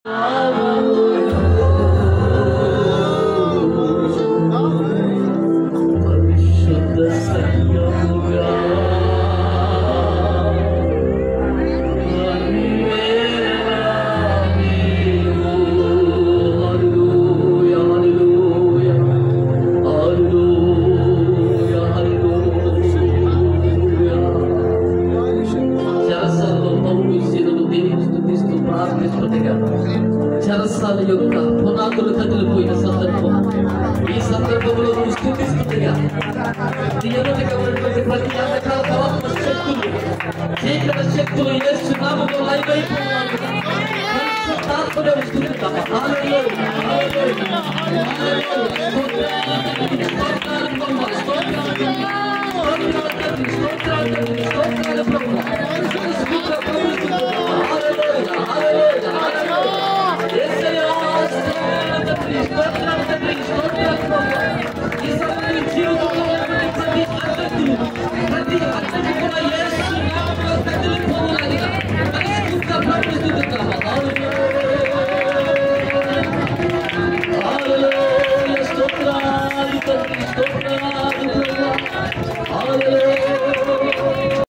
చెరసాల యొక్క పునాదులు కదిలిపోయిన సందర్భం ఈ సందర్భంలో నువ్వు స్థుతిస్తుండగా ఎదుటిగా ఉన్నటువంటి ప్రతి అంధకార ఆత్మ శక్తులు చీకటి శక్తులు యేసు నామములో లైవైపోవాలి. పరిశుద్ధాత్మను స్తుతిద్దాం. హల్లెలూయా హల్లెలూయా స్తోత్రాలు